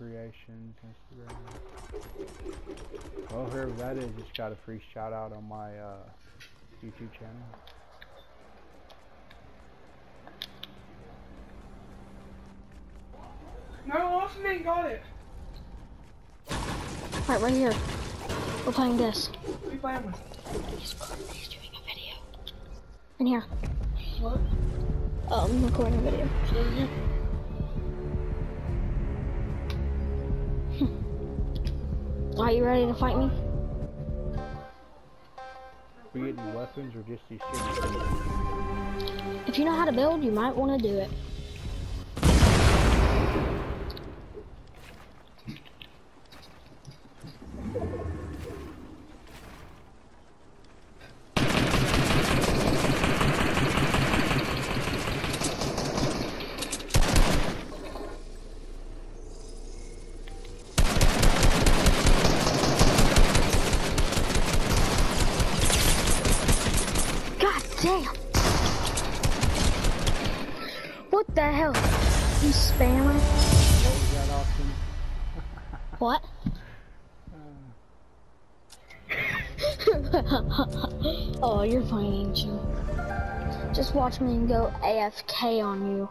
Creations, Instagram. Well, whoever that is, just got a free shout out on my YouTube channel. No, Austin ain't got it. Right here. We're playing this. What are you playing with? He's doing a video. In here. What? I'm recording a video. Are you ready to fight me? We get any weapons or just these shit? If you know how to build, you might want to do it. Damn! What the hell? You spammer? What was that, Austin? What? Oh, you're funny, ain't you? Just watch me and go AFK on you.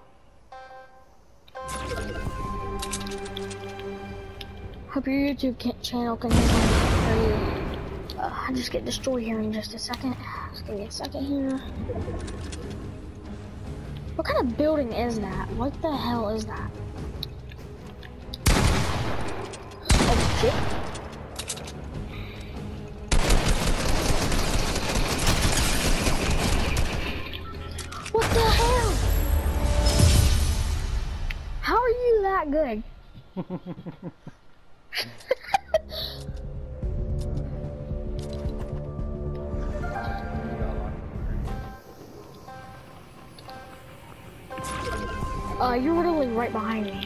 Hope your YouTube channel can hear you. I just get destroyed here in just a second. Just give me a second here. What kind of building is that? What the hell is that? Oh shit. What the hell? How are you that good? You're literally right behind me.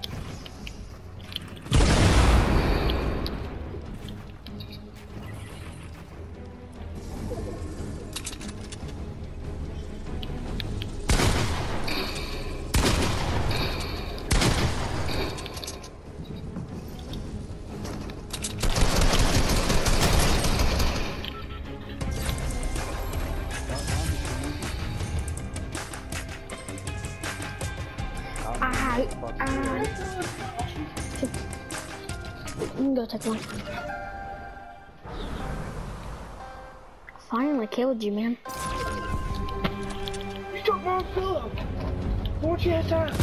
You can go take one. Finally killed you, man. You took my pillow. Won't you have time?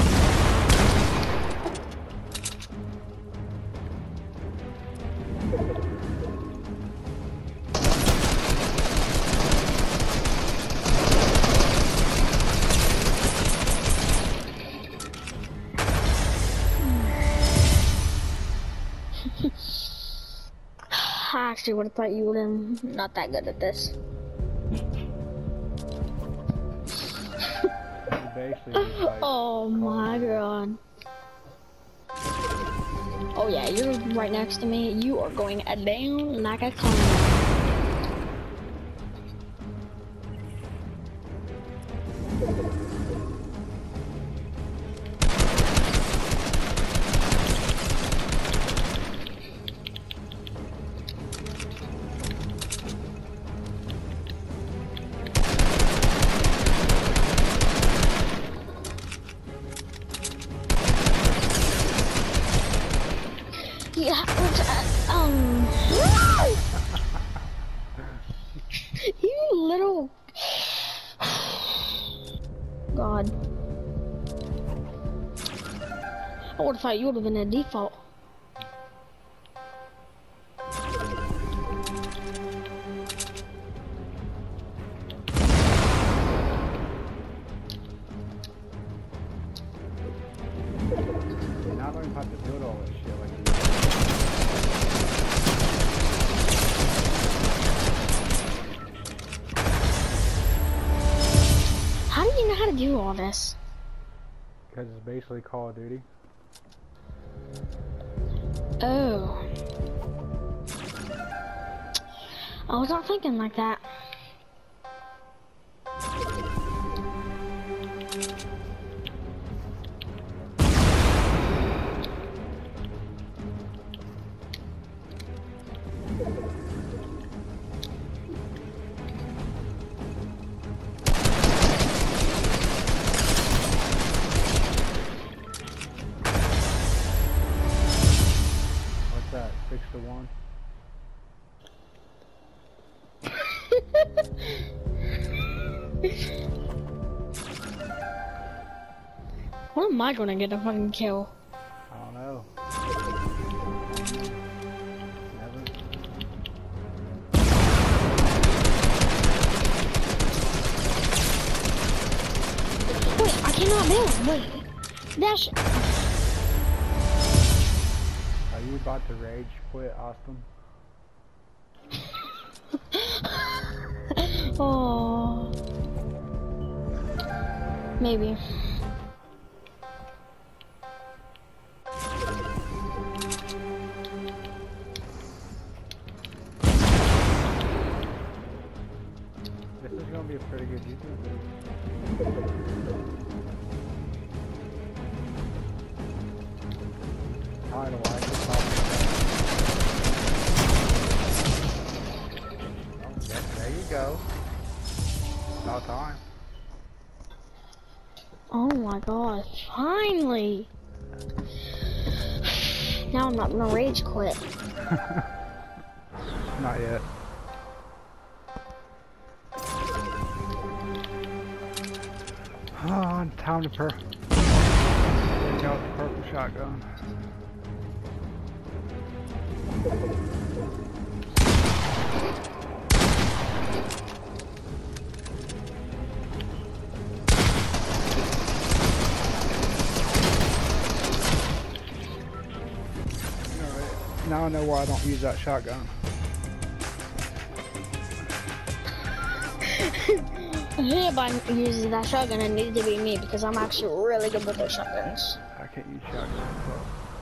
I actually would have thought you would have not that good at this. Oh my god. Oh yeah, you're right next to me. You are going down like a clown. Yeah, you little God. I would have thought you would have been a default. You're not learning how to build all this shit like you. How do you know how to do all this? Because it's basically Call of Duty. Oh. I was not thinking like that. When am I gonna get a fucking kill? I don't know. Never. Wait, I cannot build. Wait. Dash. Are you about to rage quit, Austin? Oh. Maybe. This is gonna be a pretty good YouTube video. I don't like this topic. Oh, there you go. About time. Oh my god, finally! Now I'm not gonna rage quit. Not yet. Oh, time to break out the purple shotgun. Alright, now I know why I don't use that shotgun. If anybody uses that shotgun, it needs to be me because I'm actually really good with those shotguns. I can't use shotguns, so.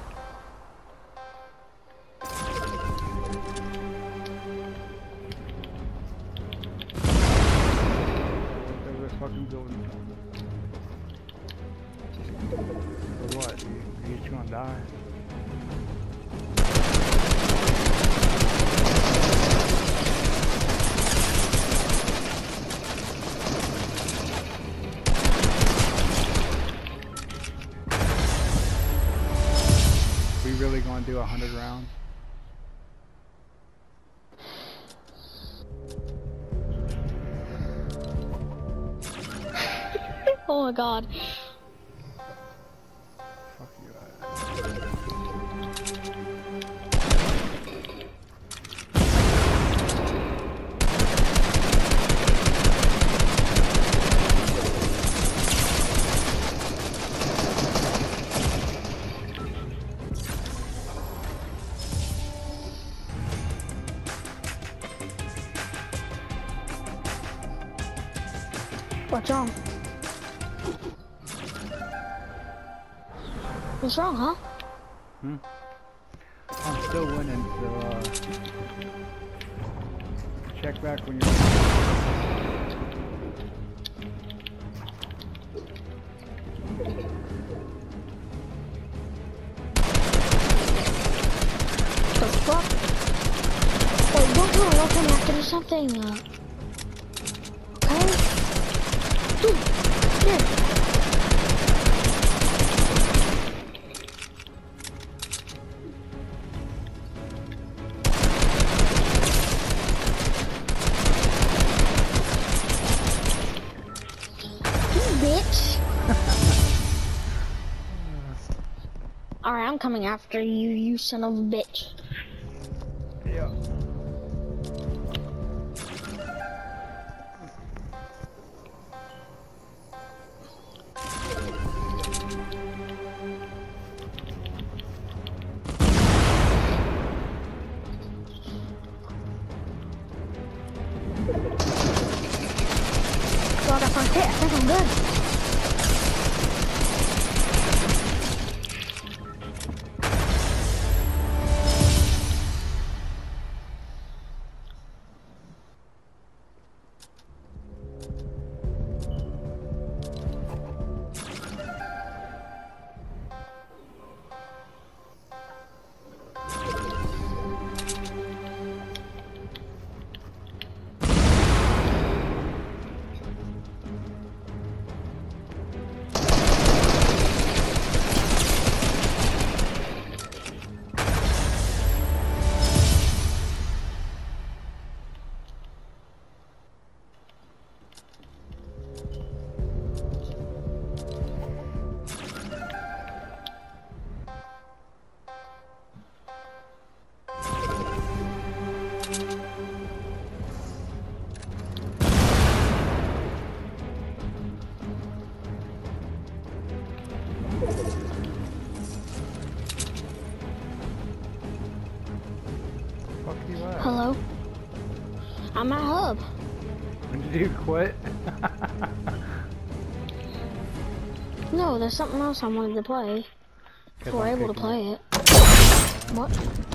There's this fucking building. For what, dude? You're just gonna die. We really gonna do 100 rounds? Oh my god. Fuck you. What's wrong? What's wrong, huh? I'm still winning, so check back when you're The fuck? Wait, don't come, I have to do something. Okay? Dude, here. Bitch. Alright, I'm coming after you, you son of a bitch. Yeah. So I got first hit, I think I'm good. sub. Did you quit? No, there's something else I wanted to play. If we're able to play it. What?